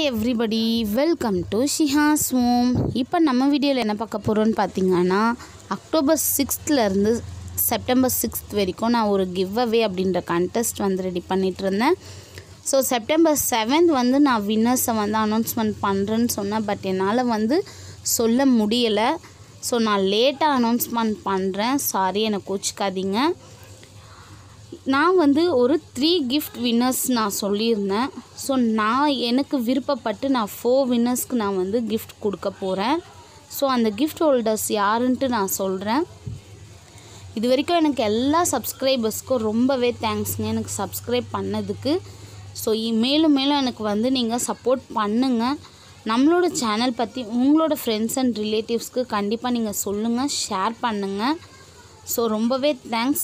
Hi everybody, welcome to Shihas home. இப்போ நம்ம வீடியோவில் என்ன பார்க்க போகிறோன்னு பார்த்தீங்கன்னா, அக்டோபர் 6th செப்டம்பர் 6th வரைக்கும் நான் ஒரு கிவ் அவே அப்படின்ற கண்டெஸ்ட் ரெடி பண்ணிகிட்டு இருந்தேன். ஸோ செப்டம்பர் 7th நான் வின்னர்ஸை அனௌன்ஸ்மெண்ட் பண்ணுறேன்னு சொன்னேன். பட் என்னால் சொல்ல முடியலை. ஸோ நான் லேட்டாக அனௌன்ஸ்மெண்ட் பண்ணுறேன். சாரி, என்னை கோச்சிக்காதீங்க. நான் ஒரு 3 gift வின்னர்ஸ் நான் சொல்லியிருந்தேன். ஸோ எனக்கு விருப்பப்பட்டு நான் 4 வின்னர்ஸ்க்கு நான் கிஃப்ட் கொடுக்க போகிறேன். ஸோ அந்த கிஃப்ட் ஹோல்டர்ஸ் யாருன்ட்டு நான் சொல்கிறேன். இது வரைக்கும் எனக்கு எல்லா சப்ஸ்கிரைபர்ஸ்க்கும் ரொம்பவே தேங்க்ஸுங்க, எனக்கு சப்ஸ்கிரைப் பண்ணதுக்கு. ஸோ மேலும் எனக்கு நீங்கள் சப்போர்ட் பண்ணுங்கள். நம்மளோட சேனல் பற்றி உங்களோட ஃப்ரெண்ட்ஸ் அண்ட் ரிலேட்டிவ்ஸ்க்கு கண்டிப்பாக நீங்கள் சொல்லுங்கள், ஷேர் பண்ணுங்கள். ஸோ ரொம்பவே தேங்க்ஸ்.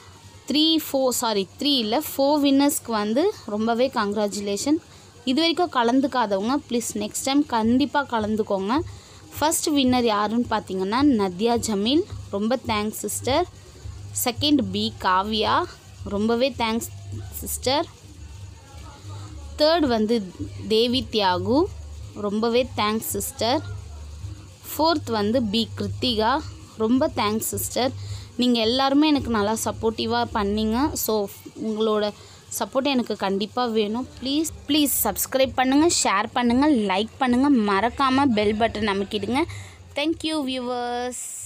3 இல்லை 4 வின்னர்ஸ்க்கு ரொம்பவே கங்க்ராச்சுலேஷன். இது வரைக்கும் கலந்துக்காதவங்க ப்ளீஸ் நெக்ஸ்ட் டைம் கண்டிப்பாக கலந்துக்கோங்க. ஃபர்ஸ்ட் வின்னர் யாருன்னு பார்த்தீங்கன்னா நதியா ஜமீல், ரொம்ப thanks sister. Second B Kavya, ரொம்பவே thanks sister. Third Devi Thiyagu, ரொம்பவே thanks sister. Fourth B Kiruthika, ரொம்ப தேங்க்ஸ் சிஸ்டர். நீங்கள் எல்லாருமே எனக்கு நல்லா சப்போர்ட்டிவாக பண்ணிங்க. ஸோ உங்களோட சப்போர்ட் எனக்கு கண்டிப்பாக வேணும். ப்ளீஸ் சப்ஸ்கிரைப் பண்ணுங்கள், ஷேர் பண்ணுங்கள், லைக் பண்ணுங்கள், மறக்காமல் பெல் பட்டன் அமைக்கிடுங்க. Thank you viewers.